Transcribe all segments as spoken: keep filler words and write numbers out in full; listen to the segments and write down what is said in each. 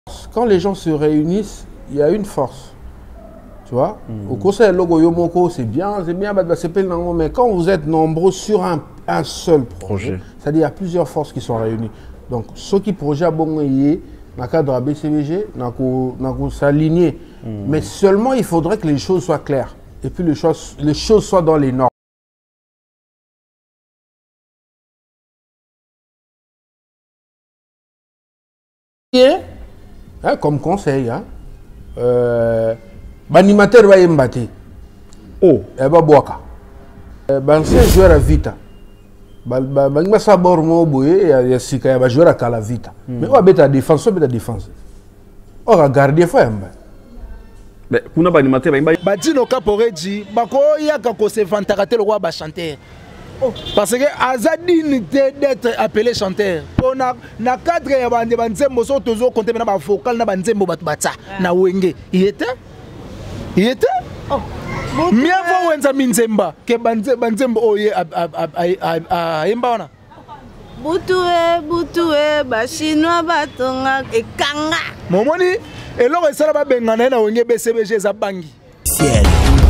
Quand les gens se réunissent, il y a une force. Tu vois, mmh. Au conseil logo Yomoko, c'est bien, c'est bien, mais quand vous êtes nombreux sur un, un seul projet, projet. c'est-à-dire il y a plusieurs forces qui sont réunies. Donc, ceux qui projettent bon dans le cadre de la B C B G, dans s'aligner. Mmh. Mais seulement, il faudrait que les choses soient claires. Et puis, les choses, les choses soient dans les normes. Hein, comme conseil, hein, euh, l'animateur va y mbattre. Oh, elle va boire. Ben, c'est joueur à vita. Ben, ben, ça bord mo boye, il y a six cas, il va jouer à la vita. Mais on va mettre la défense, on va mettre la défense. On va garder fois. Mais kuna ba animateur ba ba dino kaporeji ba ko ya ka ko se vantarate le roi ba chanteur. Parce que Azadine d'être appelé chanteur. Pour na na cadre ya bande banzembo so tozo compter na ba vocal na banzembo batu batsa na wenge. Il était Il était oh. Mieux vaut wenza minzemba que banze banzembo oye a a a yemba ona. Butue butue ba chinois batonga e kanga. Momoni et lo resala ba bengana na wenge B C B G za bangi. Ciel.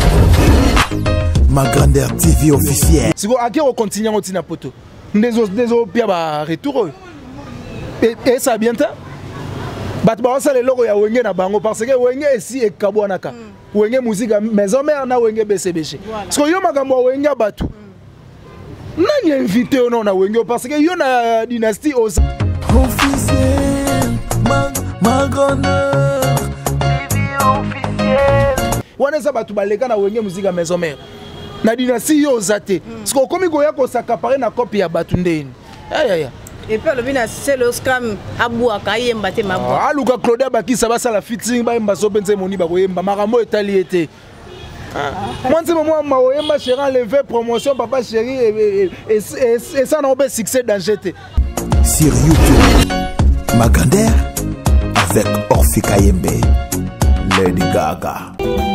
Ma grandeur T V officielle. Si vous avez continué à continuer à poto, désolé, désolé, puis à retour. Et et ça bien ta. Bat ba ça le logo ya wenge na bango parce que wenge ici et kabwanaka. Wenge musique maison mère na wenge B C B G. Parce que yo makambo wenge batu. Nani invité on na wenge parce que yo na dynastie aux officiel. Ma ma grandeur T V officielle. Wana ça batu baleka na wenge musique maison mère. Na dynastie yo zate. Parce que comme goya ko s'accaparer na copie ya batundeni. Aïe aïe. Et puis le bina c'est le scam abouaka yemba te mabo. Ah Luka Claudia baki ça va ça la fitting ba yemba so benze moni ba yemba maramo etali été. Moi c'est moi ma yemba chéri enlevé promotion papa chéri et et ça n'a pas succès dans G T. Sur YouTube. Magander avec Orphy Kayembe. Lady Gaga.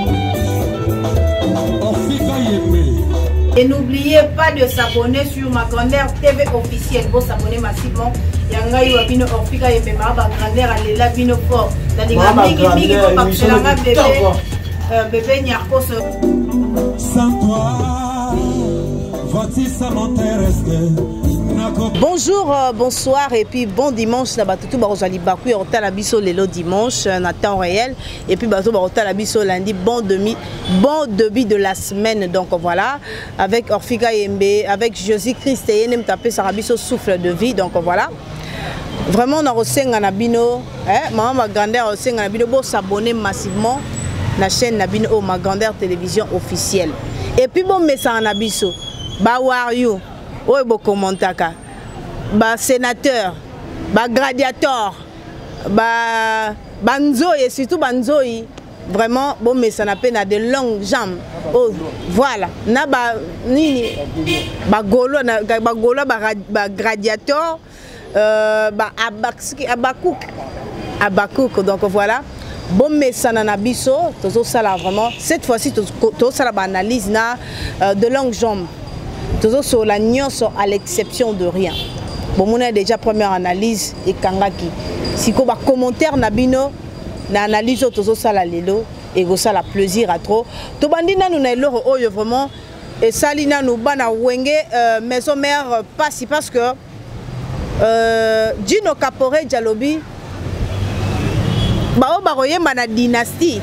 Et n'oubliez pas de s'abonner sur Magander T V officiel. Vous s'abonner massivement. Yanga yo bino Orphy Kayembe ma Magander alela bino fort. La dinga miki miki ko pakselanga bébé. Euh bébé Nyarko. Sans toi, voici ça m'intéresse. Bonjour, euh, bonsoir et puis bon dimanche. Tout barozali bakou et la biso lelo dimanche en temps réel et puis bazo barota la biso lundi bon demi bon début de la semaine. Donc voilà avec Orphy Kayembe, avec Josie Christ et nem taper sa biso souffle de vie. Donc voilà vraiment on a reçu un bino hein maman Magander a reçu un bino pour s'abonner massivement la chaîne Nabino au Magander télévision officielle. Et puis bon mais ça en abiso ba war you oui, bon commentaire, bah sénateur, bah gladiateur, bah banzoï et surtout banzoï, vraiment bon mais ça n'a pas de longues jambes. Oh, voilà, na ba nini, bah golo, bah golo, bah gladiateur, euh, bah abakouk, abakouk, abakouk. Donc voilà. Bon mais ça n'en a biso, tout ça là vraiment. Cette fois-ci tout ça là analyse na de longues jambes. Toujours sur la nuance à l'exception de rien. Bon, on a déjà première analyse et kangaki. Si on va commentaire nabino, na analyse toujours ça la lelo et ça la plaisir à trop. To bandina nous na loro oyo vraiment et salina nous bana wenge maison mère passe parce que euh Dino Kapore Jalobi ba o ba royemba na dynastie.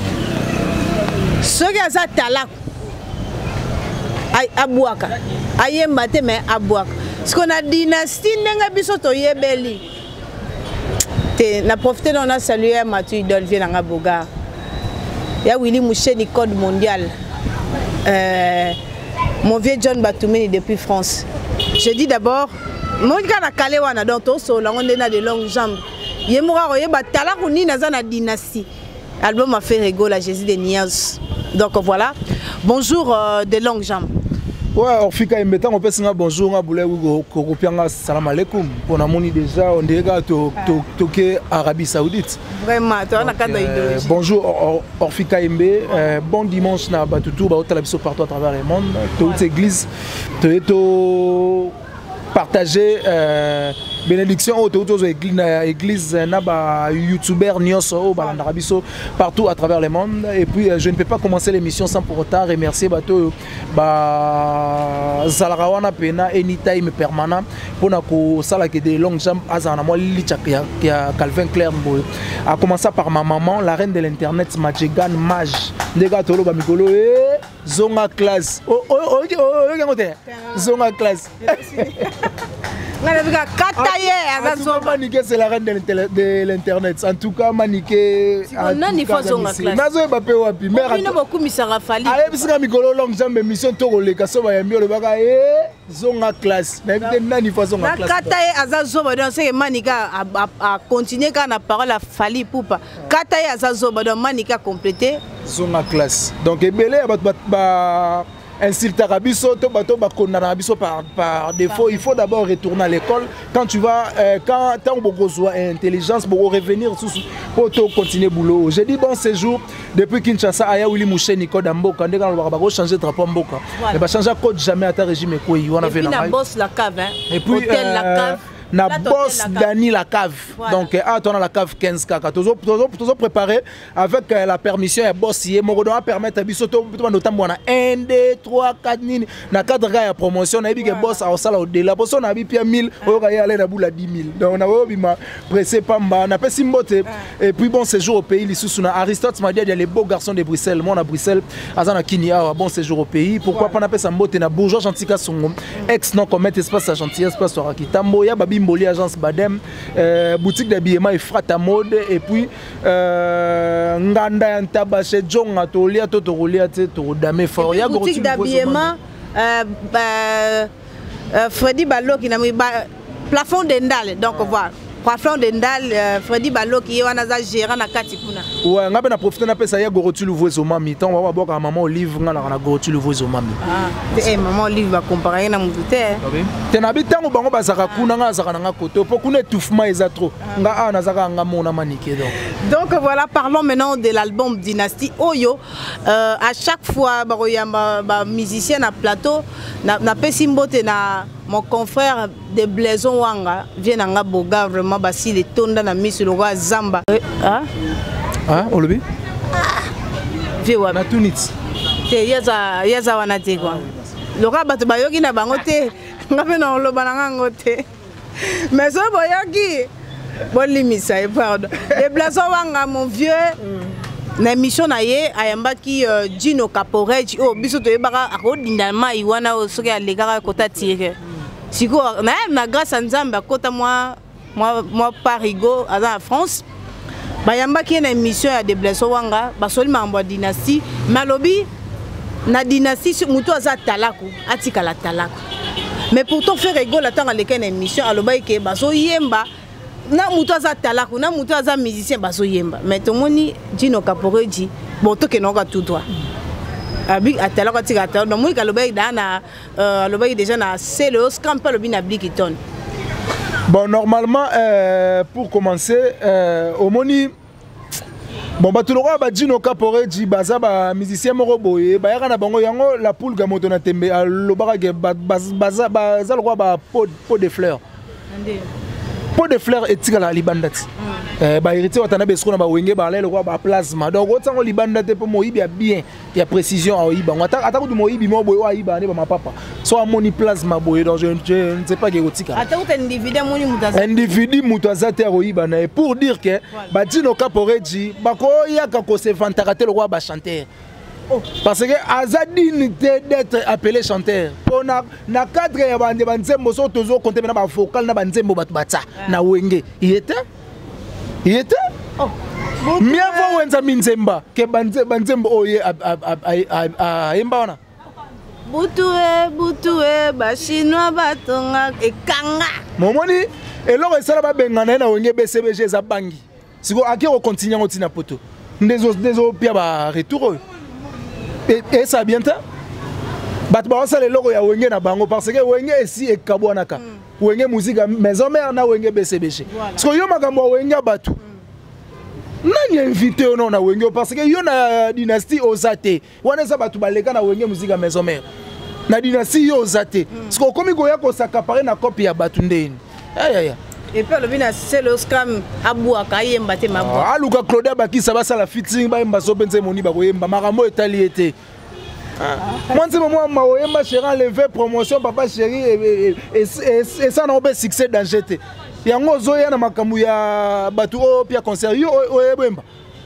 Ce qui a ça talak abouaka ayemba te mais abouaka parce qu'on a dynastie nenga biso to yebeli te na profiter on a salué Mathieu idole vient nga boga ya Willy Moucheni code mondial euh, mon vieux John Batoumeni depuis France. Je dis d'abord mon gars na calé wana donc to so la on a de longues jambes yemura royeba tala kuni na za na dynastie album a fait rigoler Jésus de Niaz. Donc voilà bonjour euh, de longues jambes. Ouais, Orphy Kayembe, on peut se dire bonjour, on peut se dire salam alaikum. On a moni déjà, on dirait que tu es Arabie Saoudite. Vraiment, tu as un cadre idéologique. Bonjour Orphy Kayembe, euh, bon dimanche, na Batutou, on a partout à travers le monde. Toute église, tu es partagé. Euh, bénédiction auto auto église église na ba youtubeur nyonso balanda biso partout à travers le monde. Et puis je ne peux pas commencer l'émission sans pour autant remercier bato ba zalarawana pena anytime permanent pour na ko sala que des longues jambes azana moi li ya Calvin Claire Mboyo. A commencer par ma maman, la reine de l'internet, Majegan Mage. Ndega tolo ba mikolo eh zonga classe. Oh oh oh oh zonga classe. Maniké c'est la reine de l'internet. En tout cas Maniké. Non il faut zonga classe. Nazo ba pe wapi. Mère. Il beaucoup misara fali. Allez bisika mikolo long jambe émission toko le kaso ba yambi le baka eh zonga classe. Na éviter nani faut zonga classe. Kataye azazoba donc c'est Manika a continuer quand la parole a fali poupa. Kataye azazoba donc Manika compléter zonga classe. Donc ebele ba ba insulte Rabiso, par, par défaut, il faut d'abord retourner à l'école. Quand tu vas, euh, quand tu as une intelligence, pour revenir pour continuer le boulot. J'ai dit bon séjour depuis Kinshasa, Aya Willy Mouché, Nico Damboka, quand on va changer de drapeau Mboka. Il va changer de code jamais à ta régime. Et puis, la bosse la cave, hein. Et puis, hôtel la cave. Na boss Dani la cave. Voilà. Donc ah on a la cave quinze kaka. Toujours toujours préparé avec euh, la permission et boss hier mon doit permettre biso to notamment na un deux trois quatre nini na cadre ya promotion na big boss au sala au delà boss on a bi pia mille o ga aller na boula dix mille. Donc on a obima pressé pamba na pe simbote et puis bon séjour au pays lisusu na Aristote m'a dit il y a les beaux garçons de Bruxelles moi na Bruxelles azana Kinia bon séjour au pays pourquoi pas na pe sambote na bourgeois gentil son ex non commettre espace à gentil espace sur Kitambo ya babi Mboli agence Badem, euh, boutique d'habillement et frata mode et puis euh, nganda yantaba chez John Atolia Totorolia Torodame fort ya boutique d'habillement euh, euh, euh, Freddy Ballo qui n'a mis plafond d'endal donc voilà plafond d'endal euh, Freddy Ballo qui est un gérant na kati kuna ouais ngabe na profiter na pesa ya gorotu louvo zo mami tant on va boka maman Olive ngana na gorotu louvo zo mami ah eh maman Olive va comparer na mutute te na bitango bango bazaka kuna nga zaka na koto po kuna étouffement eza trop nga a na zaka nga mona maniké donc donc voilà parlons maintenant de l'album Dynastie Oyo euh, à chaque fois ba royamba ba musicien na plateau na na pesimbote na mon confrère de Blaison Wanga vient en Boga vraiment basi les tonda na mis le roi Zamba ah ah olobi vieux wa na tunit te yaza yaza wana te quoi le roi bato bayoki na bango te ngape na loba na ngote mais so boyoki bon limisa pardon de Blaison Wanga mon vieux na mission na ye ayamba ki Gino Caporetti oh biso to yebaka akodinda mai wana soki alegaka kota tire siko na na grâce à Nzambe akota moi moi moi parigo à France bayamba ki na mission ya de Blaison Wanga basoli mambo dynastie malobi na dynastie muto aza talaku atika la talaku mais pourtant faire rigolo attendre les na émission alobai ke baso yemba na muto aza talaku na muto aza musicien baso yemba mais tomoni Gino Caporetti bon to ke noka tout droit abi atala ko tika atala donc moi kalobai dana alobai déjà na c'est le Oscar pas le bin abli qui tonne. Bon normalement euh, pour commencer euh, au moni bon ba tuloko ba Gino Caporetti baza ba musicien moko boye ba yaka na bango yango la poule ga moto na tembe alobaka ke baza baza lokwa ba pot pot de fleurs pot de fleurs etika la libandati eh ba héritier watana besko na ba wenge ba lelo kwa ba plasma donc otango libandate po moyibi ya bien ya précision a oyiba ngata ata kudu moyibi mo boye wa yiba ne ba mapapa so amoni plasma boye donc je ne sais pas que otika ata uta individu moni mutaza individu mutaza te oyiba na pour dire que ba Gino Caporetti bako yaka ko se vantaka te lo kwa ba chanteur. Oh. Parce que Azadine d'être appelé chanteur. Pour na na cadre ya bande banzembo so tozo compter na ba vocal na banzembo batu batsa na wenge. Il était Il était oh. Mieux vaut wenza minzemba que banze banzembo oye a a a yemba wana. Butue butue ba chinois batonga ekanga. Momoni eloko esala ba bengana na wenge B C B G za bangi. Siko akiro continuer ngotina poto. Ndezo ndezo pia ba retour. Et, et ça bien ta bat ba ça le logo ya wenge na bango parce que wenge esi e kabwanaka mm. Wenge musique maison mère na wenge B C B G parce que yo makambo wenge batu mm. Nani invité ono na wenge parce que yo na dynastie ozate wana za batu baleka na wenge musique maison mère na dynastie yo ozate parce que komi goya ko s'accaparer na copie ya batu ndeni aya aya Et puis le bina c'est le scam abu akayemba te mabo. Ah luka Claudia bakisa basala fitting ba yemba so benze moni ba koyemba makambo etali ete. Moi c'est moi ma oyemba chéri enlevé promotion papa chéri et et et ça n'a pas succès dans G T. Yango zoya na makambo ya batu o pia concert yo oyebemba.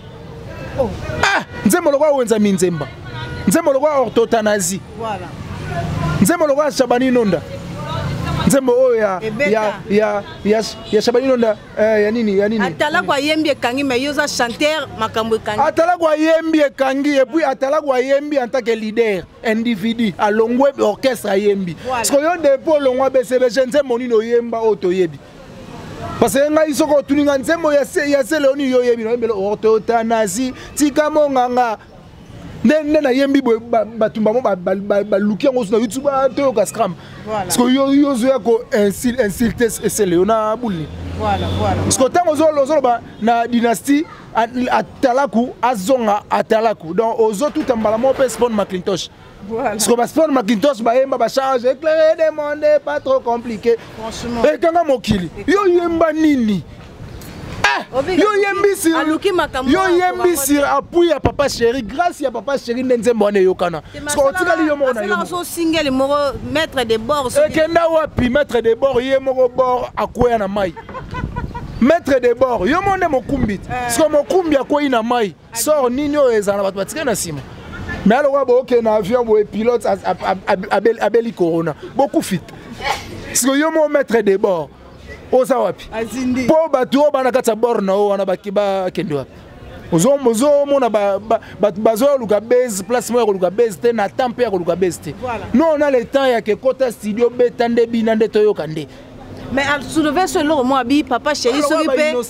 Oh. Ah, nzembo lokwa wenza minzemba. Nzembo lokwa orthothanasie. Voilà. Nzembo lokwa Shabani Nonda. Nzembo o ya ya ya ya ya Shabani Nonda eh ya nini ya nini. Atala kwa yembi ekangi mais yoza chanteur makambo ekangi. Atala kwa yembi ekangi et puis atala kwa yembi en tant que leader individu alongwe orchestre yembi. Parce que yo depo longwa B C B nzembo nino yemba oto yebi. Parce que ngai soko tuninga nzembo ya se ya se leoni yo yebi no mbelo orthothanasie tika monganga nene na yembi batumba mo ba luki ngo na YouTube to ka scram. Parce que yo yo zo ko insulter se leona bulli. Voilà voilà. Parce que tango zo zo ba na dynastie atalaku azonga atalaku donc ozo tout ambala mo pe spawn Macintosh. Voilà. Parce que Spawn Macintosh ba yemba ba change éclairer des mondes pas trop compliqué. Franchement. Et kanga mokili. Yo yemba nini? Ah, yo yembi sur yo yembi sur appui à papa chéri grâce à papa chéri nzembo ne yokana. Parce que otikali yo mona yo. So single moko maître de bord. Et kenda wapi maître de bord yemoko bord akoya na mai. Maître de bord yo monde mokumbit. Parce que mokumbi akoyi na mai. Sort nini o ezana batu batika na sima. Mais alors, ok, un avion, un pilote, Abeli Corona, beaucoup fit. Parce que yo mon maître de bord, au Sawapi. Pour bateau, on a quatre bords, on a bakiba kendo. Ozo mozo mona ba bazo luka base place moi luka base te na tempe luka base te. Nous on a le temps ya que kota studio betande binande toyo kande. Mais à soulever ce lot, moi, papa chéri, ce qui peut.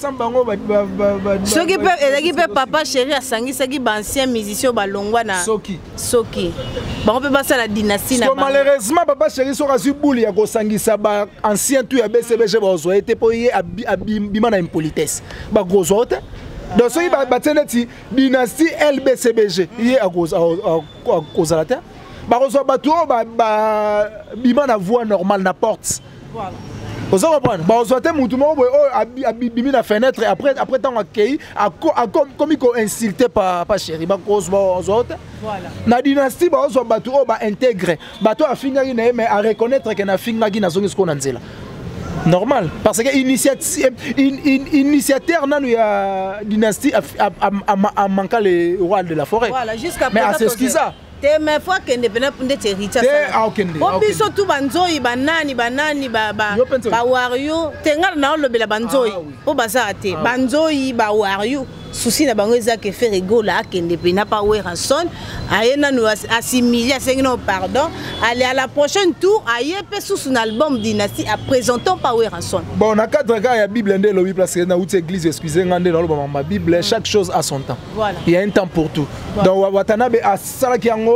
Ce qui peut, et peut papa chéri à Sangi, ce qui est ancien musicien Balongwana. Soki. Soki. Bon, on peut passer à la dynastie. Malheureusement, papa chéri, sur Azu Bouli, à Sangi, ça va ancien tout à B C B G, a été payé à Bimana impolitesse. Bah, gros autre. Donc, ce qui va battre dynastie L B C B G, il est à cause à la terre. Bah, on va battre Bimana voix normale, na porte. Voilà. Vous comprenez? Bah, on soit tout le monde a bimi la fenêtre et après après tant accueilli a comme il faut insulter par par chéri bah cause bah autres. Voilà. Na dynastie bah on soit bateau bah intégrer bateau a fini mais à reconnaître que na fini na zongi ce qu'on a dit là. Normal parce que initiative initiateur nanu ya dynastie a manqué le roi de la forêt. Voilà jusqu'à mais à ce qui ça. Mais fois que indépendant pour des territoires. Au plus surtout banzoi banani banani ba ba ba wario tengal na lo bela banzoi. O bazate banzoi ba wario souci na bango ezaka fait rigolo à indépendant pas Weranson ayena nous assimiler sengno pardon aller à la prochaine tour aye pe sous son album dynastie à présentant pas Weranson. Bon na quatre gars ya Bible ndé lobi parce que na outil église excusez ngandé dans le ma Bible chaque chose a son temps. Voilà. Il y a un temps pour tout. Donc Watanabe a sala ki yango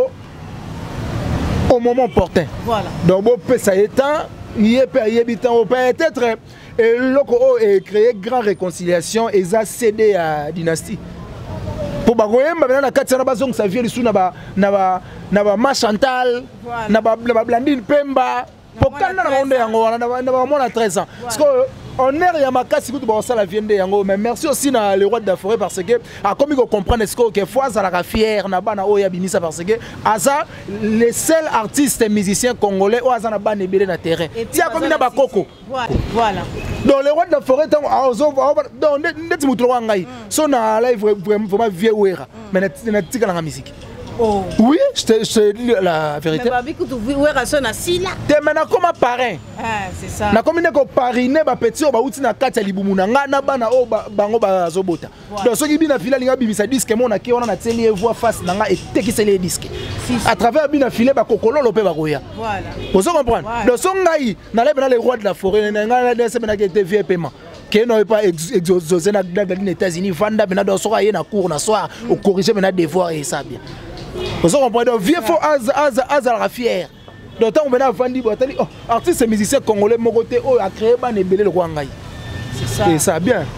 au moment opportun. Voilà. Donc bon peut ça étant il est habitant peut-être et loko est créé grand réconciliation et ça cédé à dynastie. Pour bagoyemba bana na katsana bazong sa vie lisuna ba na ba na ba ma Chantal na ba Blandine Pemba pour quand na onde yango na ba na ba mona treize ans. Parce que on est ya makasi kutu ba sala viende yango mais merci aussi na le roi de la forêt parce que a comme il comprendre est-ce que fois ça la fier na bana o ya binisa parce que asa les seuls artistes musiciens congolais o asa na bana ebele na terrain tia comme na ba koko voilà donc le roi de la forêt donc donc ndeti mutu wa ngai so na live vraiment vraiment vieux wera mais na tika na musique. Oh. Oui, je te dis la vérité. Mais tu vois que na sila. Te mena comme parrain. Ah, c'est ça. Na comme ko parrainer ba petit o ba uti na kati ya libumu na nga na bana o bango ba zobota. Donc ce qui bina fila linga bimisa disque mo na ki ona na teli voix face na nga et tekiseli disque. À travers bina filé ba kokololo pe ba koya. Voilà. Vous comprenez? Donc so ngai na lebe na le roi de la forêt na nga na se mena ke T V paiement. Qui n'ont pas exosé dans les États-Unis, Vanda bena dans soir na cour na soir au corriger bena devoir et ça bien. Vous comprenez? Donc vieux faut az az az la fier. Donc on bena vandi botali oh artiste musicien congolais mogoté oh a créé ban ebele le roi ngai. C'est ça. Et ça bien.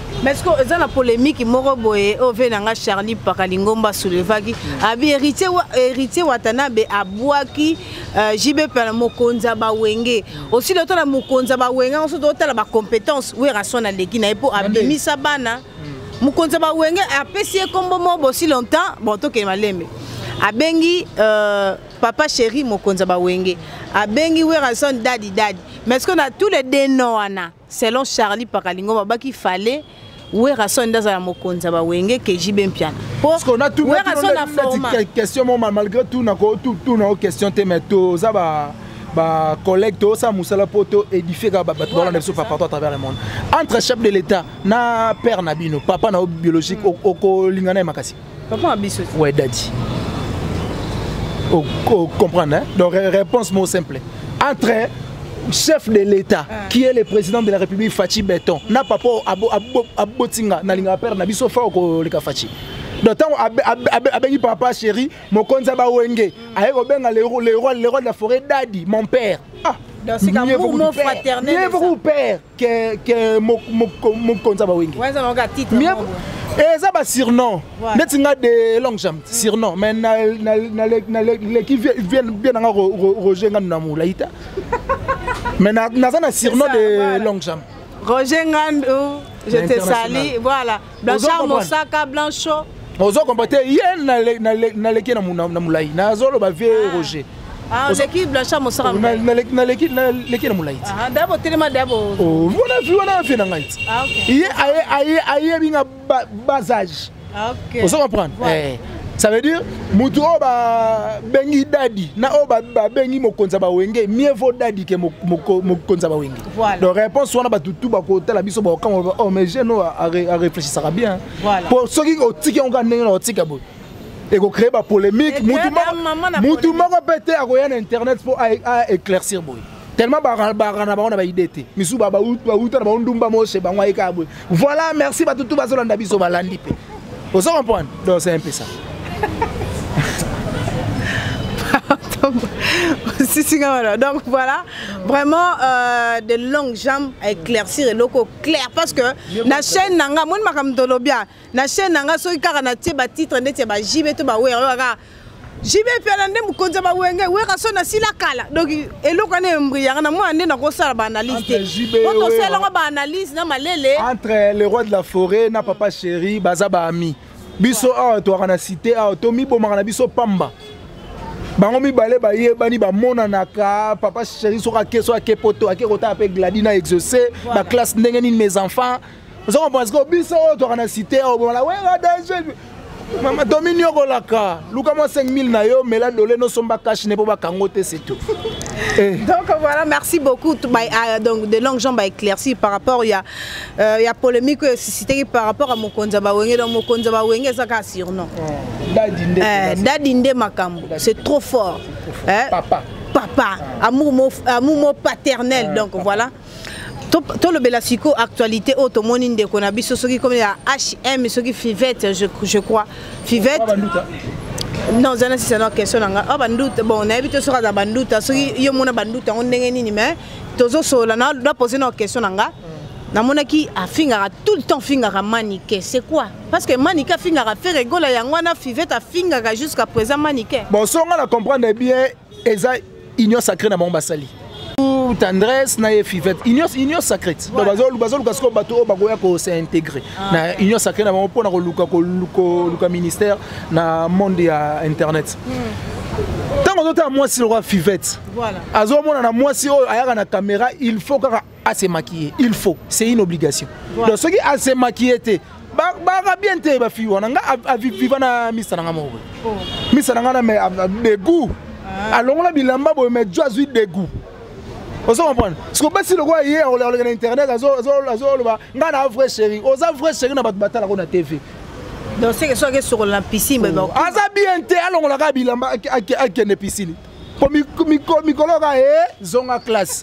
Mais est-ce que dans la polémique moko boye o venanga Charlie Pakalingomba soulevaki abi héritier héritier Watanabe abwaki J B P na mokonza ba wenge aussi le temps na mokonza ba wenge on se doit la ba compétence oui rason na leki na epo abimisa bana mokonza ba wenge apesi kombo mo aussi longtemps bon to ke malembe abengi papa chéri mokonza ba wenge abengi oui rason dadi dadi mais est-ce qu'on a tous les dénoana selon Charlie Pakalingomba ba qu'il fallait oui, raison dans mokonza ba wenge que J B Mpiana. Parce qu'on a tout la question malgré tout na tout tout na question te meto ça ba ba collecte ça musala poto édifier ba bato ba na partout à travers le monde. Entre chef de l'état na père Nabino, papa na biologique au ko lingana makasi. Papa abiso. Ouais, daddy. O comprendre hein? Donc réponse mot simple. Entre chef de l'État, ah. qui est le président de la République, Fachi Béton, n'a pas pour Abotinga, n'a pas peur, n'a pas sofa au Fachi. D'autant que papa chéri, mon konzaba wenge, aïe Robin le roi le roi le roi de la forêt Dadi, mon père. Ah, c'est un mouvement fraternel. Mieux pour père que que mon mon konzaba wenge. Ouais, ça m'a titre. Et ça va surnom. Netinga de longue jambe, surnom. Mais na na na na qui vient bien dans Roger Ngandou laïta. Mais na na surnom de longue jambe. Roger Ngandou, je te salue, voilà. Blanchard Mosaka Blanchot. Ozo comporter hier na na na leki na na moulaï. Na zolo ba vie Roger. Ah, l'équipe Blanchard Mosaka. Na na l'équipe na leki na moulaï. Ah, d'abord tellement d'abord. Oh, voilà vu on a fait na ngait. Ah OK. Hier aïe aïe aïe binga basage. Ah OK. Vous comprenez? Eh. Ça veut dire mutu oba bengi dadi na oba bengi mokonza ba wenge mieux vaut dadi que mokonza ba wenge. Donc réponse on a ba tout ba ko tala biso ba quand oh mais je no à réfléchir ça va bien. Voilà. Pour ceux qui au tiki on gagne na tika bo. Et ko créer ba polémique mutu mutu moko pété à royan internet pour éclaircir boy. Tellement ba ba na ba on a ba idée té. Misu ba ba ba uta ba ndumba mo che ba ngwa ika boy. Voilà, merci ba tout ba zo landa biso ba landi pe. Vous comprenez? Donc c'est un peu ça. Donc voilà, vraiment euh, de longues jambes à éclaircir et locaux clair parce que la chaîne nanga mon makam dolobia la chaîne nanga so ikara na tie ba titre ndete ba jibe to ba we ga jibe pe na ndem konza ba wenge we ka so na sila kala donc eloko na mbriya na mo ande na ko sala ba analyse quand on sait la ba analyse na malele entre le roi de la forêt na papa chéri baza ba ami biso a to na cité a to mi bo na biso pamba bango mi balé ba ye bani ba mona naka papa chéri so ka keso a kepoto a kota avec Gladina exaucé ba classe ndenge ni mes enfants vous comprenez que biso to na cité a bo la we ga danger maman Dominion Golaka luka mo cinq mille na yo mais là dolé no somba cash ne po ba kangote c'est tout. Donc voilà, merci beaucoup. Donc de longues jambes à éclaircir par rapport il y a il y a polémique suscité par rapport à Mokonza ba wenge donc Mokonza ba wenge ça ka surnom. Dadinde. Eh Dadinde Makambo, c'est trop fort. Papa. Papa, amour amour paternel donc voilà. Tout le Belasico actualité automobile de Konabi, ce qui comme la H M, ce qui Fivette, je, je crois. Fivette. Non, c'est une question. Ah, bandoute. Bon, on a évité sur la bandoute. Ce qui est mon bandoute, on n'est ni mais. Tozo sola, on doit poser une question. Na mona ki a fingara tout le temps fingara maniqué. C'est quoi? Parce que maniqué fingara fait rigoler yangwana Fivette a fingara jusqu'à présent maniqué. Bon, si on la comprendre bien, eza union sacrée na mon basali. Tendresse na Fivette union union sacrée donc bazol bazol parce que bato bagoya ko s'intégrer na union sacrée na mo na ko luka ko luka ministère na monde ya internet tant on entend moi si le roi Fivette voilà azo mona na moi si ayaka na caméra il faut kaka à se maquiller il faut c'est une obligation donc ceux qui à se maquiller té ba ba bien té ba fi wana nga a vivre na misa na mo misa na na mais de goût alors la bilamba bo mais joie de goût. Vous comprenez? Parce que si le roi hier on regarde internet, azo azo azo nga na vrai chéri, oza vrai chéri na batala ko na T V. Donc c'est que soit que sur la piscine mais bon. Aza bien té alors on la ga bilamba ak ak na piscine. Pour mi mi mikolo ga e zonga classe.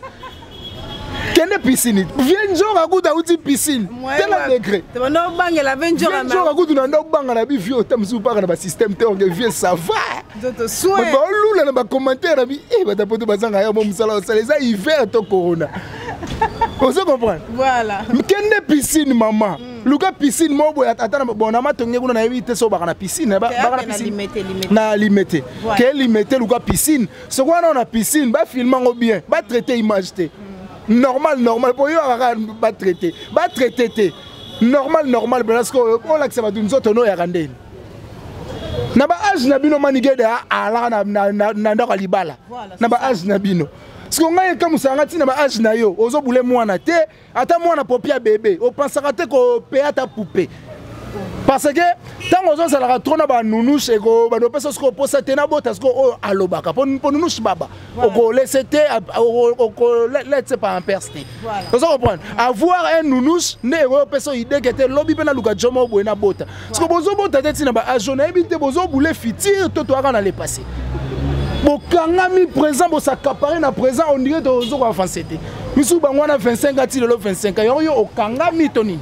Kende piscine. Viens jour kuta uti piscine. Tel degré. Tu vas no bangela vingt jours na. Jour kuta na ndo bangala bi vieux tamsu pa na ba système te on vieux ça va. D'autres soins. Ba lula na ba commentaire bi e ba tapoto bazanga ya mo musala ça les hiver to corona. Vous comprenez? Voilà. Quelle piscine, maman? Luka piscine, moi, attends, bon, on a matonné, on a évité ça, on a piscine, on a piscine. Na limité. Quelle limité, Luka piscine? Ce qu'on a piscine, bah filmant bien, bah traiter image. Normal, normal, pour y avoir bah traiter, bah traiter. Normal, normal, parce que on l'accepte d'une autre nom et randel. Na ba âge na bino manigé de ala na na na na na libala. Na ba âge na bino. Parce qu'on a comme ça, on a na ba âge na yo. Ozo boule moi na te, ata moi na popia bébé. On pense à te ko péa ta poupée. Parce que tant on ça la trop na ba nounouche et ko ba no personne ko posa te na bota ko o alobaka. Pour pour nounouche baba. O ko laisser te o ko laisser pas en perster. Vous comprenez? Avoir un nounouche ne ko personne idée que te lobby pe na luka jomo bo na bota. Parce que bozo bota te na ba ajona ebité bozo boule fitir to to na le passer. Bo kangami présent bo s'accaparer na présent on dirait to zo ko avancer te. Misu ba ngwana vingt-cinq ati le vingt-cinq yo yo o kangami toni.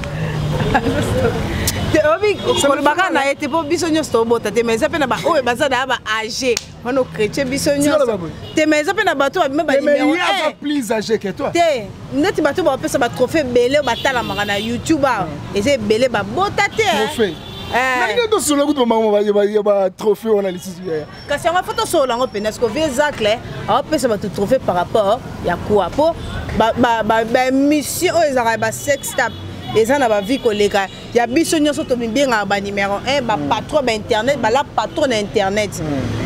Obi kolbaka na ete po biso nyosto bota te mais zapena ba oye bazada ba âgé ono chrétien biso nyosto te mais zapena bato ba ba numéro mais il y a plus âgé que toi te neti bato ba pesa ba trophée belé ba tala maka na YouTube et c'est belé ba bota te trophée na ngi to solo kuto mama ba ba trophée on a lissi kasi on photo solo ngo pena sko vie zacle a pesa ba trophée par rapport ya quoi po ba ba ba mission o ezara ba sex tap. Et ça n'a pas vu qu'il y a biso nyoso to bien ba numéro un ba patron ba internet ba la patron internet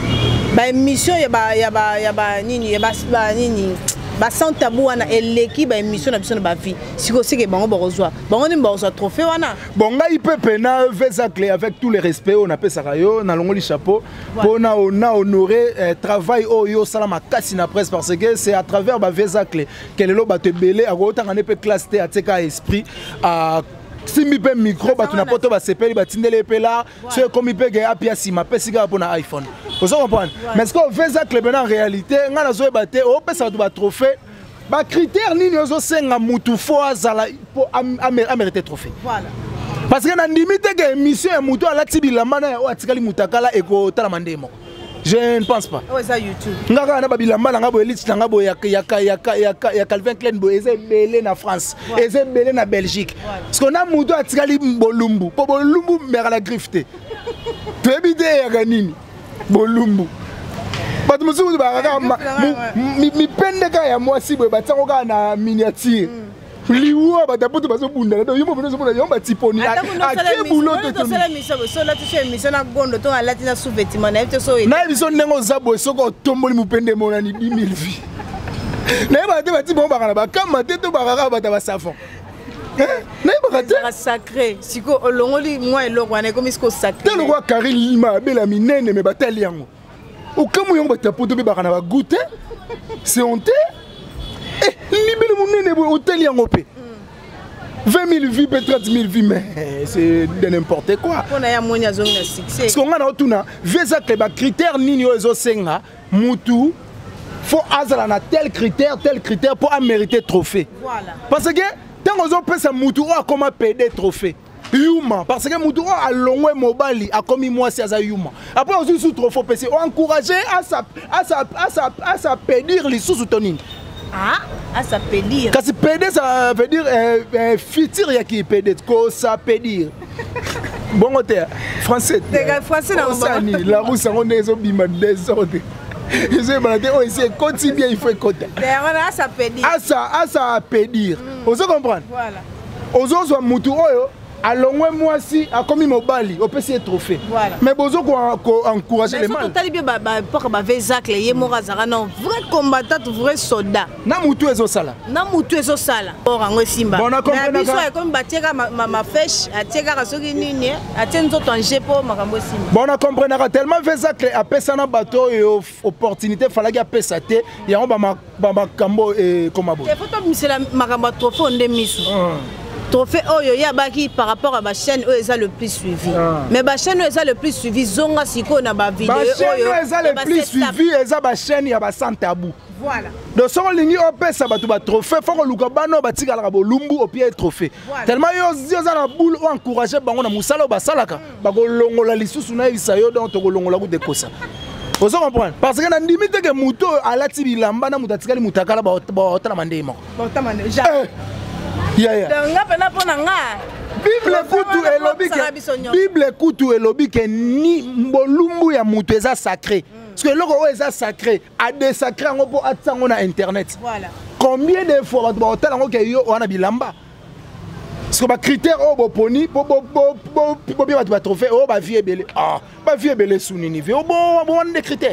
ba émission ya ba ya ba ya ba nini ya ba nini ba sans tabou wana l'équipe ba émission na biso na ba vie siko sike bango borozwa bango ni borozwa trophée wana bon nga ipe pena vesa clé avec tous les respects on appelle ça yo na longoli chapeau pour na on a honoré travail o yo salama kasi na presse parce que c'est à travers ba vesa clé que le lo ba te belé a ko tanga ne pe classe te ateka esprit à simbi pe micro ba tuna poto ba sepeli ba tindele pe là c'est comme ipe ga apia sima pe siga pour na iPhone. Vous comprenez? Mais ce qu'on fait ça en réalité nga na zo ba te o pesa ba trophée ba critère nini ozo senga mutu fo azala pour amériter trophée. Voilà. Parce que na limite que émission ya mutu ala tibilamba na o atikali mutakala e ko tala mandemo. Je ne pense pas. Oh, ça YouTube. Nga na babilamba na ngabo elite na ngabo ya ya ya ya Calvin Klein bo eze belé na France, eze belé na Belgique. Parce qu'on a mutu atikali bolumbu. Po bolumbu mera la grifte. Tu habite ya ganini. Bolumbu. But musu ba mi mi pende ka ya moi si bo ba tsango ka na miniature. Liwo ba da putu ba so bunda do yimo bino so bunda yomba tiponi a ke bulo to to sala miso so la tishe miso na gondo to ala tina sous-vêtement na ete so na biso nengo zabo so ko tomboli mupende mona ni dix mille vies. Na ba te ba ti bon ba kana ba kama te to ba ka ba ta ba savon. Na ba ka sacré siko olongoli moi eloko wana comme siko sacré. Te lo kwa Karine Lima bela minene me batali yango. Au kamu yomba ta putu be ba kana ba goûter. C'est honte. Eh, libérez mon nez pour hôtel yango pe. vingt mille vies, trente mille vies, mais c'est de n'importe quoi. On a moyen de succès. Parce qu'on a autour visa que les critères nino ezo senga mutu faut azala na tel critère tel critère pour mériter trophée. Voilà. Parce que tant on zo pesa mutu a comme pédé trophée. Yuma parce que mutu a longwe mobali a commis moi c'est à yuma. Après on sous trophée pesa on encourager à sa à sa à sa à sa pédir les sous tonine. Ah, ah, ça peut dire. Quand c'est pédé, ça veut dire euh, euh, futur, il y a qui est pédé. Quoi ça peut dire? Bon, côté français. Français, non, la roue, ça on est au bima désordre. Je sais pas, on essaie continue bien, il faut écouter. Ah, ça peut dire. Ah, ça, ah, ça peut dire. Vous comprenez? Voilà. Aux autres, mutu alors moi si a commis mon bali au P C trophée. Voilà. Mais bozo ko encourager les mal. Mais total bien ba pour ba vezacle ye morazara non vrai combattant vrai soldat. Na mutu ezo sala. Na mutu ezo sala. Pour ngo simba. Bon na comprendre. Mais biso e comme batieka ma ma fèche atieka ka soki nini atenzo tanje po makambo simba. Bon na comprendre tellement vezacle a pesa na bateau et opportunité fallait que pesa te ya ba ba makambo et comme abo. Il faut to misela makambo trophée onde misu. Trophée Oyo Yabaki par rapport à ma chaîne où est le plus suivi. Ah. Mais ma chaîne où est le plus suivi, Zonga Siko na ba vidéo. Ma chaîne où est le plus suivi, est ma chaîne y a ba sans tabou. Voilà. Donc son ligne au pèse ça ba tout ba trophée, faut que luka bano ba tika la bolumbu au pied trophée. Tellement yo yo za na boule ou encourager bango na musala ba salaka. Ba ko longola lisusu na isayo donc to ko longola ku dekosa. Vous comprenez? Parce que dans limite que Mouto à la Tibilamba, na Moutatikali Moutakala, Baota Mandémo. Baota Mandémo. Ya ya. Bible kutu elobi ke Bible kutu elobi ke ni mbolumbu ya mutu eza sacré. Parce que loko eza sacré, a des sacrés ngo po atsango na internet. Voilà. Combien de fois ba hôtel ngo ke yo wana bilamba? Parce que ba critère o bo poni po bo bo bo bien ba trophée o ba vie belé. Ah, ba vie belé sunini. O bon bon des critères.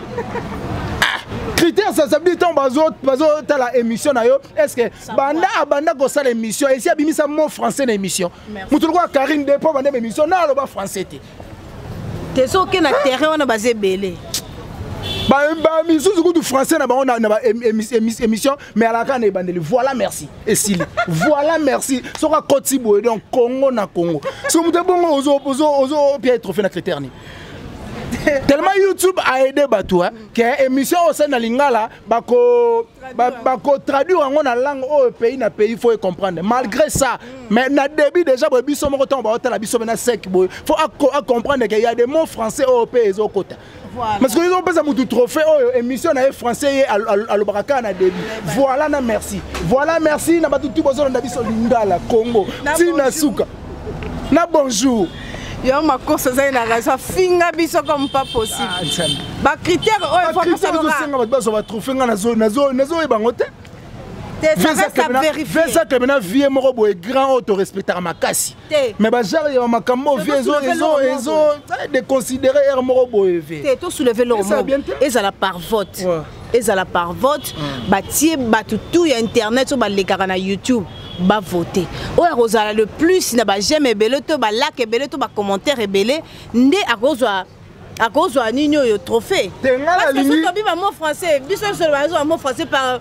Critère ça ça veut dire ton bazo bazo ta la émission na yo est-ce que banda abanda ko ça l'émission et si abimisa mot français na émission mutu ko Karine de po banda émission na lo ba français té té so ke na terrain on a basé belé ba ba misuzu ko du français na ba on na ba émission mais à la kan e bandeli voilà merci et si voilà merci so ka kotibo donc Congo na Congo so mutu bongo ozo ozo ozo bien trophée na critère ni. Tellement YouTube a aidé Batoua que émission au sein de Lingala bako bako traduire en la langue au pays na pays faut comprendre malgré ça mais na début déjà bobi somo ko tomba hôtel biso na sec boy faut comprendre qu'il y a des mots français au pays au côté parce que ils ont besoin de trophée oh émission na français à le baraka na début voilà na merci voilà merci na batu tout besoin na biso Lingala Congo tina suka na bonjour. Yo ma course ça na raison finga biso comme pas possible. Ba critère oh faut que ça nous va. Ba so va trouver na zo na zo na zo e bangote. Ça reste à vérifier. Fais ça que maintenant vie moko boy grand auto respecter makasi. Mais ba genre yo makambo vie zo zo zo de considérer er moko boy vie. Té to soulever le mot. Et ça la par vote. Et ça la par vote ba tie ba tout internet so ba le na YouTube. Ba voter o rozala le plus na ba j'aime ebele to ba like ebele to ba commentaire ebele ndé a kozwa a kozwa nini yo trophée parce que so to bi ba mot français biso so ba mot français par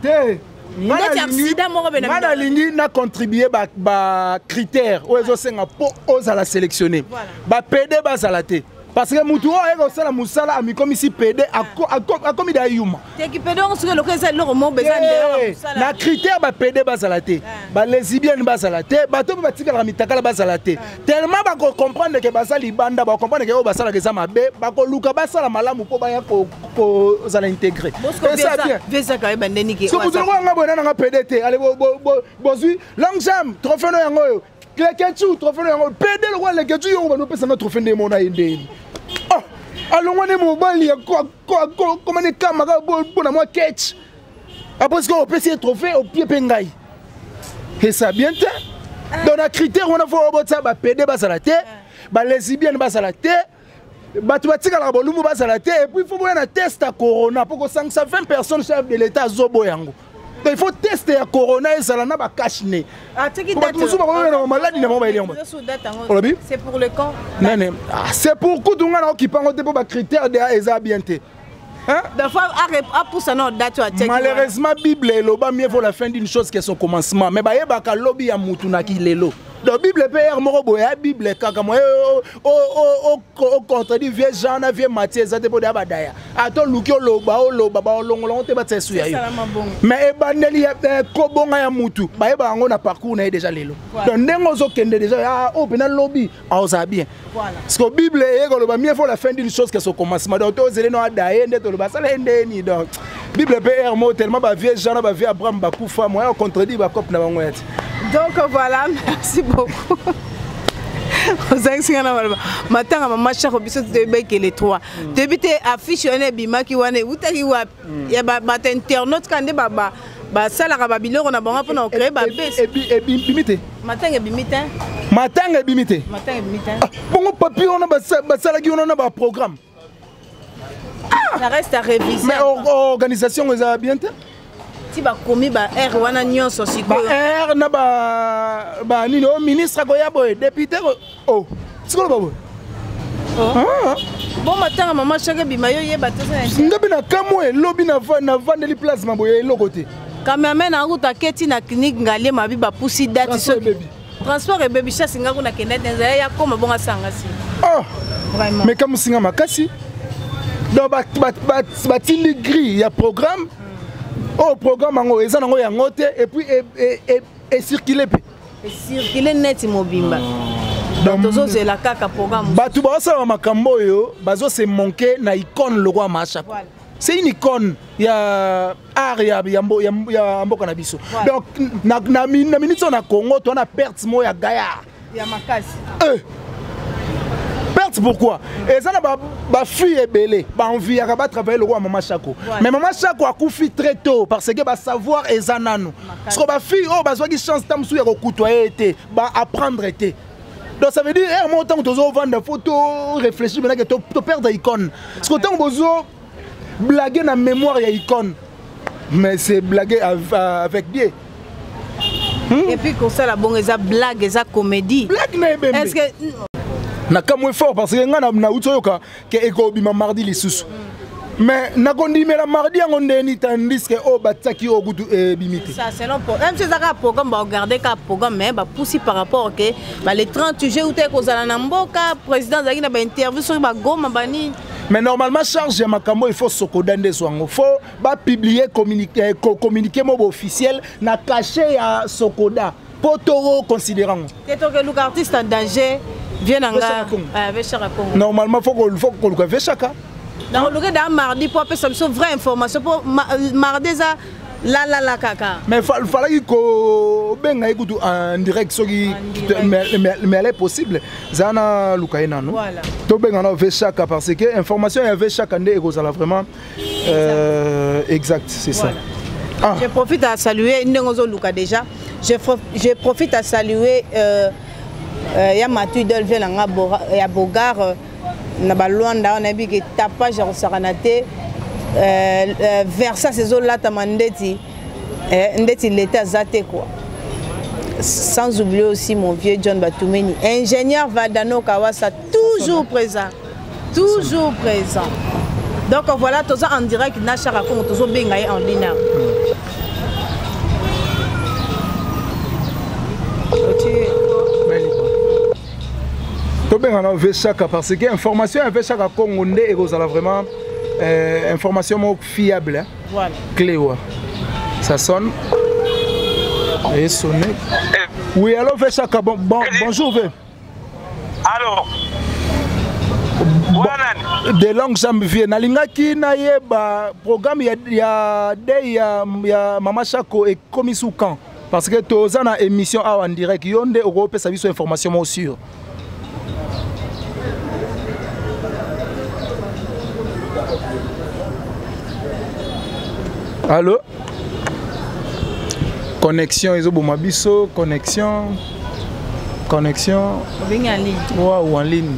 Ngana lingi na contribuer ba ba critère o ezo senga po ozala sélectionner ba P D ba zalate. Parce que Moutou est comme ça, la moussala a mis comme ici P D a commis des yuma. T'es qui P D on se le reconnaît le roman besoin de. Na critère ba P D bazalate, ba lesbienne bazalate, ba to ba tika la mitaka la bazalate. Tellement ba comprendre que bazali banda ba comprendre que o basala que ça mabe, ba ko luka basala malamu ko ba ya ko ko zala intégrer. C'est ça bien. Vesa ka ba ndeni ke. So vous on nga bona na P D T, allez bo bo bozui, long jam, trophée no yango. Kleketu trophée no yango. P D le roi le ketu yo ba no pesa na trophée de mona inde. Oh, alors on est mobile, quoi, quoi, quoi, comment les camarades pour moi catch. Après ce qu'on peut essayer de trouver au pied pengaï. Et ça bien te. Dans la critère on a fait au ça ba P D bas à la tête, ba lesbienne bas à la tête, ba tu vas tirer la bolumbu bas à la tête et puis il faut voir un test à corona pour que cinq cent vingt personnes chef de l'état zobo yango. Il faut tester à corona et ça n'a pas caché. Ah, c'est qui date? C'est pour le camp. Non, non. C'est pour que tout le monde qui parle de pour critères de Azabienté. Malheureusement, la Bible est mieux pour la fin d'une chose que son commencement. Mais il y a un lobby à Moutuna qui est là. La Bible est la Bible est comme au contredit vieux Jean, vieux Matthieu, ça dépend de la bataille. Attends, Lukio Loba, Loba, Long, Long, te battre sur lui. Mais Ebaneli est Kobonga ya Moutou. Bah, on a parcours déjà les lots. Donc, nous avons déjà au pénal lobby, on sait bien. Parce que la Bible est mieux pour la fin d'une chose que son commencement. Donc, vous allez nous adayer, vous allez nous adayer. Donc, la Bible est tellement vieux Jean, vieux Abraham, Bakoufa, moi, on contredit Bakop na bangoyet. Donc voilà, merci beaucoup. Maintenant, maman cher obiso de bec les trois. Depuis tes affiches on est bima qui wane utaki wap. Ya ba ba internaute kande baba. Ba sala ka babilo on a bon pour créer ba bes. Et puis et puis bimité. Matin et bimité. Matin et bimité. Matin et bimité. Bon papier on a ba sala qui on a ba programme. Ça reste à réviser. Mais organisation vous a bien. Si ba komi ba R wana nyonso siko ba R na ba ba nini o ministre ko ya boy député oh siko ba boy ah bon matin maman chaka bi mayo ye ba tesa ngabi na kamwe lobby na na vandeli place maboye lo côté cameraman na ruta keti na clinique ngale mabi ba pusi date so transport et baby chasse ngaku na kenet nzaya ya koma bonga sanga si oh vraiment mais comme singa makasi donc ba ba ba tindi gris ya programme. Oh, programme en haut, et puis et circuler. Et circuler net mobimba. donc tozozela kaka programme bato bazosala makambo oyo bazose manke na icône le roi Mashako. C'est une icône ya art ya ya mboka na biso. Donc na na minute na Congo to na perte mo ya gaya ya makasi. Eh perte pourquoi? Et ça na ba ba fille ebele ba envie ya ba travailler le roi Mashako. Mais Mama Shako a coufi très tôt parce que ba savoir ezananu. Parce que ba fille oh ba qui chance tam sou ya côtoyer été ba apprendre été. Donc ça veut dire un moment où tu as vendre des photos, réfléchir maintenant que tu perds des icônes. Parce que tu as blaguer dans la mémoire il y a icône. Mais c'est blaguer avec biais. Et puis comme ça la bonne eza blague eza comédie. Blague na bébé. Est-ce que na kamwe fort parce que ngana na utoyoka que eko bima mardi les sous. Mais na kondime la mardi en ndeni tandis que oh bataki o gudu bimité. Ça c'est non pour même si ça un programme ba regarder ka programme mais ba poussi par rapport que ba les trente juillet ou te kozala na mboka président zaki na ba interview sur ba goma bani. Mais normalement charge ya makambo il faut sokoda ndeso ngo faut ba publier communiquer communiquer mo officiel na caché ya sokoda potoro considérant. Que to que le artiste en danger vient en ga avec Chaka Congo. Normalement faut qu'on faut qu'on le fasse Chaka. Dans le cas mardi pour appeler ça vraie information pour mardi ça la la la kaka. Mais il fallait que ben écoute en direct ce qui mais mais elle est possible. Zana Lukaina non. Voilà. To ben on avait Chaka parce que information il y avait Chaka ndé ekozala vraiment euh, exact, c'est ça. Ah. Je profite à saluer Ndengozo Luka déjà. Je je profite à saluer euh euh ya Matu Delve nga ya Bogar na balwanda on a vu que tapage à Saranate euh versa ces eaux là tamandeti ndeti l'état zate quoi. Sans oublier aussi mon vieux John Batumeni, ingénieur Vadano Kawasa, toujours présent. Toujours présent. Donc voilà, tous en direct na Chaka Congo tous bengaye en ligne. On a Chaka parce que information avec Chaka Congo et vraiment euh, information fiable, hein? Voilà. Clé ouais. Ça sonne et sonne. Oui, alors Chaka bon, bon bonjour. Alors. Bon, de longues jambes viennent. Nalingaki na yeba programme ya ya day ya ya Mama Shako et commis sous camp parce que tous en émission en direct yonde Europe ça biso information sûre. Allô? Connexion, ils ont bon mabiso, connexion, connexion. En ligne. Wow, en ligne.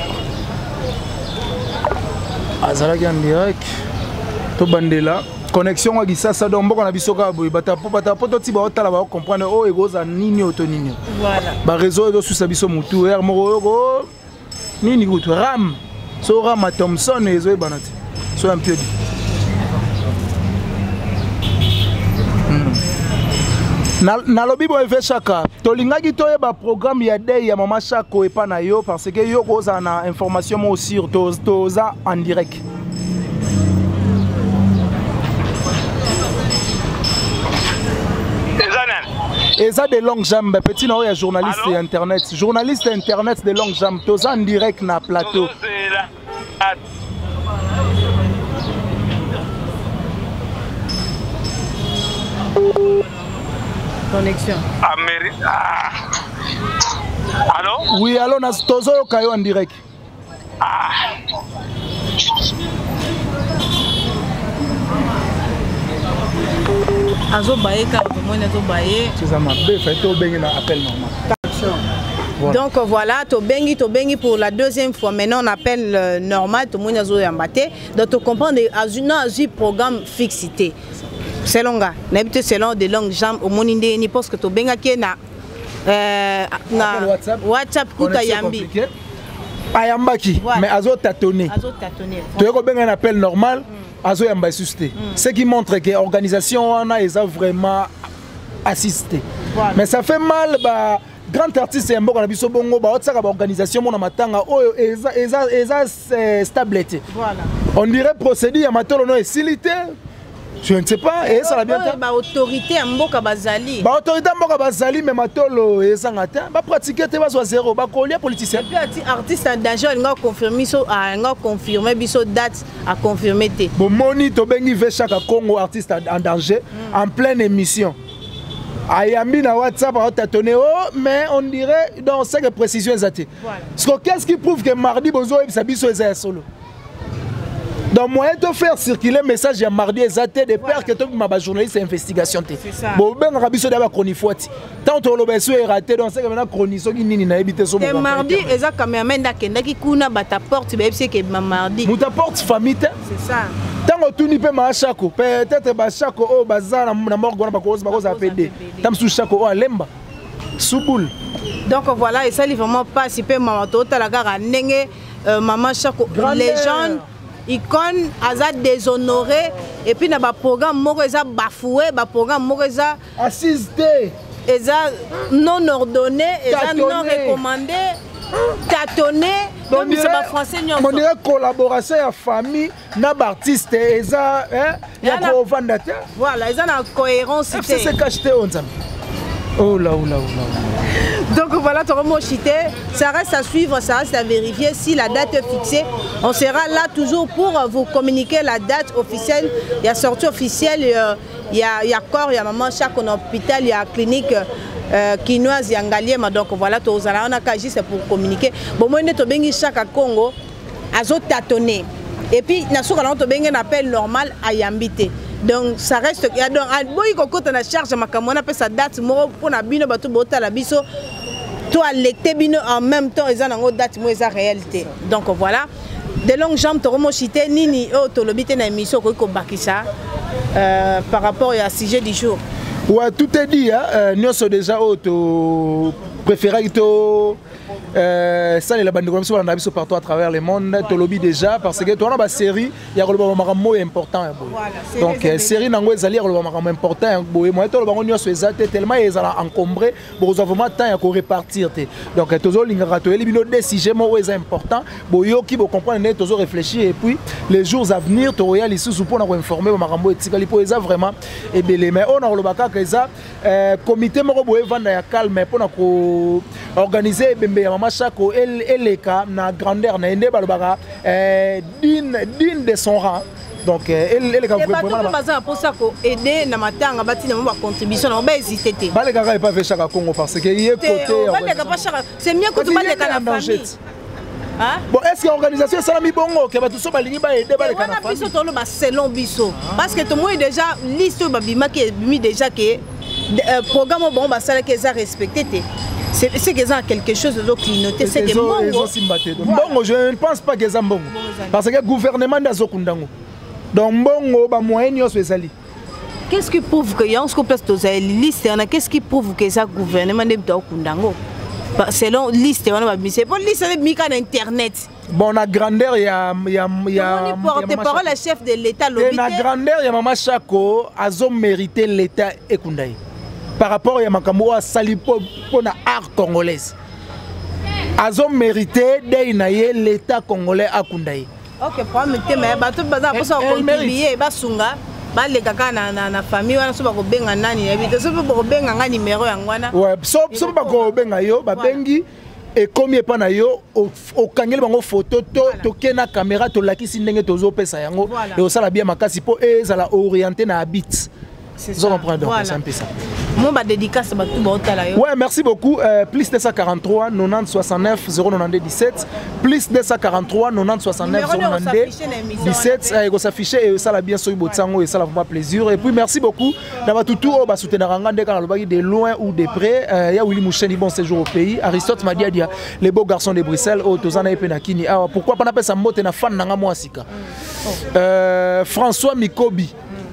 Azalaki en direct. To bandela. Connexion wa gisasa donc boko na biso ka boy bata po bata po to ti ba otala ba comprendre oh egoza nini oto nini. Voilà. Ba réseau do sous sa biso mutu er moko go nini kutu ram. So ram Thompson ezo e banati. So un peu dit. Na lobi bo efe Chaka tolingaki toyeba programme ya day ya Mama Shako epa na yo parce que yo koza na information mo sur toza en direct. Et ça de longues jambes petit na journaliste et internet journaliste internet de longues jambes toza en direct na plateau. Connexion. Amérique. Ah. Allô? Oui, allô, nous sommes Kayo en direct. Ah. Azo baye ka moi nazo baye. C'est ça ma bé fait to bengi na appel normal. Voilà. Donc voilà, to bengi to bengi pour la deuxième fois. Maintenant on appelle euh, normal to moi nazo yambate. Donc tu comprends azuna azu programme fixité. Selon gars, n'habite selon des longues jambes au monde ni parce que to benga ki na euh na WhatsApp, WhatsApp kuta yambi. Ayambaki mais azo tâtonner. Azo tâtonner. Tu ko benga un appel normal, azo yamba susté. Ce qui montre que l'organisation on a vraiment assisté. Voilà. Mais ça fait mal bah grand artiste et mboko na biso bongo ba otsaka ba organisation mona matanga oyo eza eza eza stabilité. Voilà. On dirait procédure ya matolo no esilité. Je ne sais pas, et ça l'a bien fait. Autorité à Mboka Bazali. Autorité à Mboka Bazali, mais Matolo et Sangata, va pratiquer, tu vas zéro, va coller politicien. Et puis, artiste en danger, il a confirmé, il a confirmé, il a date à confirmer. Bon, Moni, tu as chaque Congo artiste en danger, en pleine émission. Ayambi na WhatsApp, on t'a donné, oh, mais on dirait, dans cinq précisions exactes. Voilà. Qu'est-ce qui prouve que mardi, Bozo et Sabiso est solo? Donc, moi, je faire circuler le message à mardi exact de peur que tu ma journaliste investigation. C'est ça. Bon, ben, Rabiso d'abord chronifoati. Tant que le besoin est raté, donc c'est que maintenant chroniso qui n'y n'a habité sur mon mardi, et ça, quand même, n'a qui kuna bata porte, c'est que mardi. Mouta porte famille. C'est ça. Tant que tu n'y peux pas chako, peut-être que chako, oh, bazar, na mort, on va cause, cause à P D. Tant que chako, oh, lemba. Souboul. Donc voilà, et ça, il vraiment pas si peu maman, tota la gare, nenge, maman chako, légende. Icône aza déshonoré et puis na ba programme moko eza bafoué ba programme moko eza assisté eza non ordonné eza non recommandé tâtonné donc ça ba français nyonso on dirait collaboration ya famille na ba artiste eza hein ya ko vanda te voilà eza na cohérence c'est c'est cacheté on ça oh là oh là oh là. Donc voilà, ça reste à suivre, ça reste à vérifier si la date est fixée. On sera là toujours pour vous communiquer la date officielle. Il y a sortie officielle, il y a, il y a corps, il y a maman, chaque hôpital, il y a clinique euh, quinoise, il y a Ngalier. Donc voilà, on a juste pour communiquer. Bon, moi, je suis chaque Congo, à tâtonner. Et puis, on a un appel normal à Yambité. Donc ça reste donc boy koko na charge makamona pe sa date mo pona bino batu bota la biso toi lecté bino en même temps ils ont une date mo eza réalité. Donc voilà de longues jambes to mo chité nini o to lobité na émission ko ko bakisa euh par rapport au sujet du jour. Ouais, tout est dit hein, nous sommes déjà auto préféré to Euh, ça, les bandes de la partout à travers le monde, tu lobby déjà parce que tu as une série, il y a un mot important. Voilà, donc, la série n'a pas un mot important. Moi, tu as tellement encombré, vous avez vraiment temps pour répartir. Donc, tu as une décision importante. Tu as comprendre, tu as réfléchi et puis les jours à venir, tu as ici pour nous informer. Tu as vraiment ébélé. Mais on a le comité calme pour organiser maman chako eleka na grandeur na ende balobaka digne digne de son rang donc elle elle ka vraiment bazar pour ça ko aider na matanga bati na ba contribution na ba hésiter té baleka ka pas fait chaka Congo parce que il est côté baleka pas chaka c'est mieux que tu baleka na famille. Hein? Bon, est-ce que l'organisation est mi bongo que va tout ça balingi ba aider baleka na famille biso to lo ba selon biso parce que tout moi déjà liste babima qui mis déjà que programme bon ba sala que ça respecté té. C'est qu'ils ont quelque chose de clignoté, c'est des bons. Bon, je ne pense pas qu'ils ont bon. Parce que le gouvernement n'a pas de donc bon, bah moyen spécial. Qu'est-ce qui prouve que y a un scope de liste? Qu'est-ce qui prouve que ça gouvernement n'est pas kundango? Selon liste, on a mis c'est pas liste de mika internet. Bon, la grandeur, il y a il y a il y a. Porte-parole la chef de l'État l'obité. La grandeur, il y a maman Chako, a mérité l'État et Kundaï. Par rapport à Makambo à Salipo pour la art congolaise. Ils ont mérité d'aider l'État congolais à Kundaï. Ok, pour me dire, mais tout le monde a contribué, il va sunga, il les caca na na famille, on a souvent benga nani, et souvent pour benga un numéro angwana. Ouais, sauf sauf pas qu'on benga yo, ba bengi et combien pas na yo au kangel bango photo to to kena caméra to laki sindenge tozo pesa yango et au sala bien makasi po e za la orienter na habit. C'est ça. Voilà. C'est un peu ça. Mon bah dédicace bah tout bon talayo. Ouais, merci beaucoup. Euh, plus deux cent quarante-trois quatre-vingt-dix soixante-neuf zéro neuf dix-sept plus deux cent quarante-trois quatre-vingt-dix soixante-neuf zéro neuf dix-sept et go s'afficher et ça la bien sur Botsango et ça la vraiment plaisir et puis merci beaucoup d'avoir tout tout bah soutenir Rangande quand le bagui de loin ou de près il y a Willy Moucheni bon séjour au pays Aristote m'a dit dia les beaux garçons de Bruxelles au tozana et penakini ah pourquoi pas na pesa mbote na fan na moi sika euh François Mikobi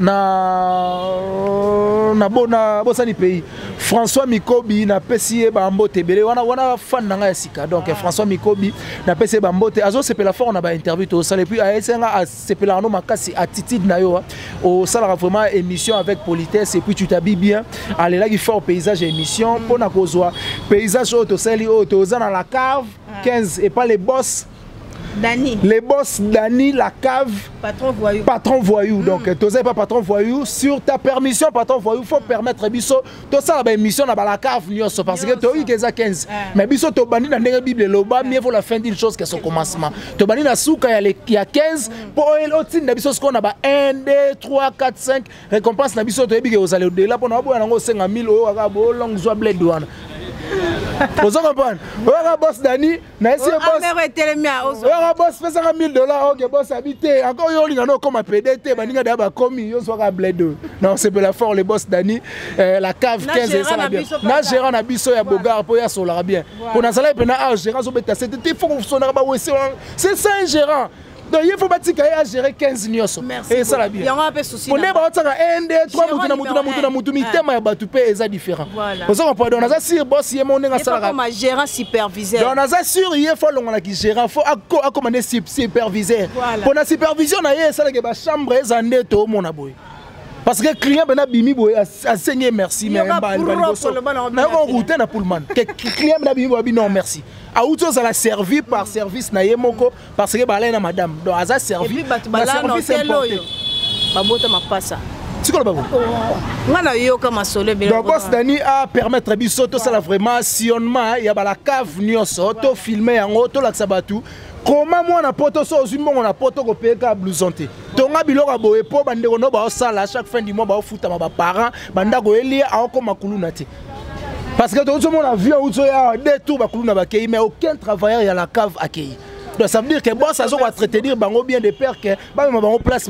na na bona bosani pays François Mikobi na pesi ba mbote belé wana wana fan na nga sika donc ah. François Mikobi na pesi ba mbote azo sepela fort na ba interview to sala puis a esenga a sepela no makasi attitude na yo au sala vraiment émission avec politesse et puis tu t'habilles bien aller là qui fait paysage émission pour na kozwa paysage auto sali auto za na la cave quinze et pas les boss Dani. Les boss Dani, la cave. Patron voyou. Patron voyou. Mm. Donc, tu n'as pas patron voyou. Sur ta permission, patron voyou, il faut permettre Bisso. Tout ça, la émission dans la cave, parce que tu as eu quinze. Mais Bisso, tu as banni dans la Bible, le bas, mieux vaut la fin d'une chose que son commencement. Tu as banni dans la souka, il y a quinze. Pour l'autre, tu as qu'on a un, deux, trois, quatre, cinq. Récompense, tu as Bisso, tu as dit que vous allez au-delà. Pour nous, on a cinq mille euros, on a long joie bled douane. Vous comprenez? Vous avez boss Dani, na esi boss. Vous avez boss fait cinq mille dollars, OK boss habité. Encore yo linga no comme P D T, baninga da ba komi, yo soit bled. Non, c'est la fort le boss Dani, la cave quinze et ça la bien. Na gérant na biso ya bogar pour ya solara bien. Pour na sala pena ah gérant zo beta c'était il faut qu'on sonara ba wesi. C'est ça un gérant. Donc il faut bâtir à gérer quinze nyoso. Et ça la bien. Il y a un peu souci. On est ba tsaka un deux trois mutu na mutu na mutu na mutu mitema ya batu pe eza différent. Vous savez pas on a sur boss yé mon nga sala. Comme gérant superviseur. Donc on a sur il faut longa ki gérant faut à commander superviseur. Pour la supervision na yé ça la ba chambre eza ndeto mona boy. Parce que le client ben bimi boy a saigné merci mais ba ba na on route na pullman. Que client ben bimi boy non merci. A outo ça la servi par service na yemoko parce que ba na madame. Donc a servi. Et puis ba la no teloyo. Ba bota ma passa. Tu connais pas vous? Ngana yo kama solo bela. Donc boss Dani a permettre biso to ça la vraiment sillonnement ya ba la cave nyonso to filmer yango to la sabatu. Comment moi na poto so ozimbo on a poto ko peka blouson te. Tonga biloko boye po bande ko no ba sala chaque fin du mois ba futa ma ba parents banda ko elia a ko makulu na te. Parce que tout le monde a vu où il y a des tours mais aucun travailleur à la cave accueilli. Donc ça veut dire que le boss a traité dire bien des pères que on place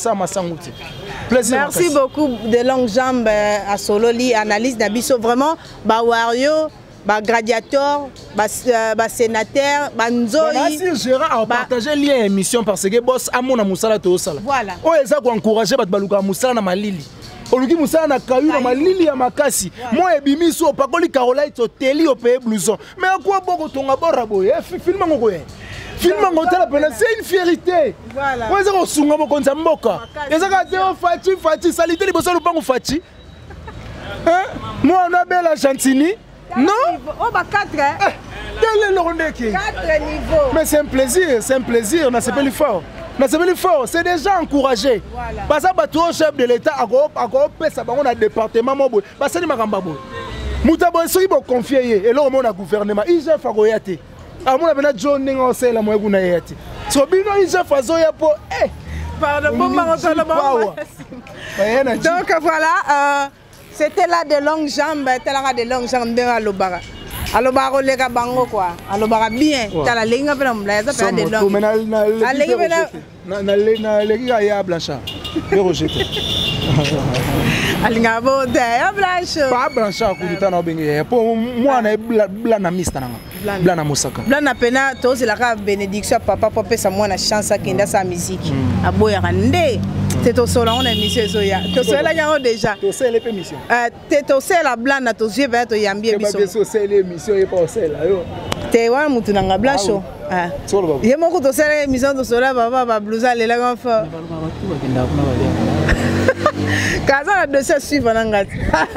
Merci beaucoup de longues jambes à Sololi, analyse d'Abisso vraiment ba Wario, ba Gladiator, ba sénateur, ba Nzoi. Si gérant a partagé lien émission parce que boss a mon musala to sala. Voilà. Oh ça ko encourager ba baluka musala na malili. Oluki musala na kayu na malili ya makasi moi ebimi so pakoli Caroline hôteli au pays blouson mais à quoi boko tonga bora boye film ngoko ye film ngoko tala pena c'est une fierté voilà ouais ça ko sunga mo konza mboka ezaka te o fati fati salité liboso lupango fati hein moi on a belle Chantini non oh ba quatre hein quel est le rondeki quatre niveaux mais c'est un plaisir c'est un plaisir on a s'appelle fort. C'est déjà encouragé. Parce que le chef de l'État a un département. Parce que il a confié. Et là, on a gouvernement. Il a fait un peu de John Nengossé. Il a fait donc voilà, c'était là de longues jambes. C'était de longues jambes de l'Obara. Alors baro lega bango quoi. Alors bara bien. Tala lenga pena mlaza pena de long. Na lenga pena na na na lenga ya blanchard. Be rejeté. Alinga bo de ya blanchard. Pas blanchard ku ditana obenge. Po moi na blanc na mista nanga. Blanc na musaka. Blanc na pena to c'est la bénédiction papa pour pesa moi na chance kenda sa musique. Aboya rande. C'est au sol on a émission soya. To so la yango déjà. To c'est l'émission. Euh te to c'est la blanc na to je va to yambie biso. To c'est l'émission et pas celle là yo. Te wa mutu nanga blancho. Ah. Ye moko to c'est l'émission to sola baba ba blusa le la gafa. Kaza na dossier suivre nanga.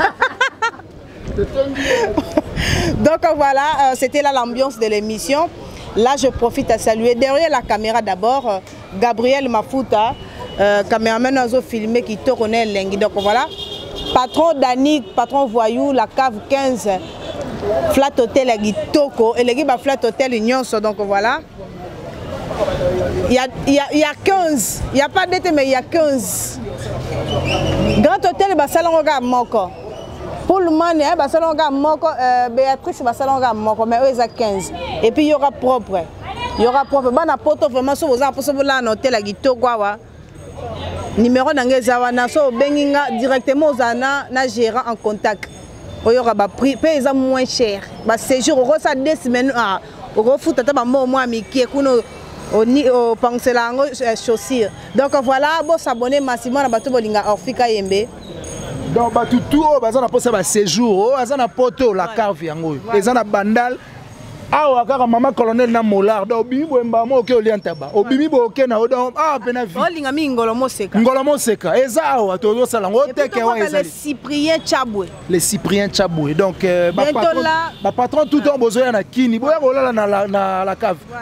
Donc voilà, euh, c'était là l'ambiance de l'émission. Là, je profite à saluer derrière la caméra d'abord euh, Gabriel Mafuta, euh, caméraman ozo filmé qui te connaît l'engui. Donc voilà, patron Dani, patron voyou, la cave quinze, Flat Hotel à Gitoko, et les gars Flat Hotel Union. Donc voilà, il y a, il y a, il y a quinze, il n'y a pas d'été mais il y a quinze. Grand Hôtel, bah salon regarde moko. Pour le monde, bah salon regarde moko. Béatrice, bah salon regarde moko, mais eux ils ont quinze. Et puis il y aura propre. Il y aura propre. Bah na poto vraiment sur vos apôtres pour là hôtel à Gitoko wa. Numéro d'angeza wa na so benginga directement aux ana na gérant en contact. Il y aura bah prix, paye ça moins cher. Bah séjour au ça deux semaines ah. Au refout tata bah moi moi mi qui kuno au au panselango chaussures. Donc voilà, bon s'abonner massivement à bateau bolinga Orfika Yembe. Donc bateau tout baza na posa ba séjour, baza na poto la cave yango. Baza na bandal. Ah wakaka mama colonel na molar. Donc bimi boemba mo ke oliantaba. Obimi bo ke na odon ah pena vi. Olinga mi ngolo moseka. Ngolo moseka. Eza awa to sala ngo teke wa eza. Le Cyprien Chabwe. Le Cyprien Chabwe. Donc ba patron ba patron tout en besoin na kini. Boya kolala na la na la cave.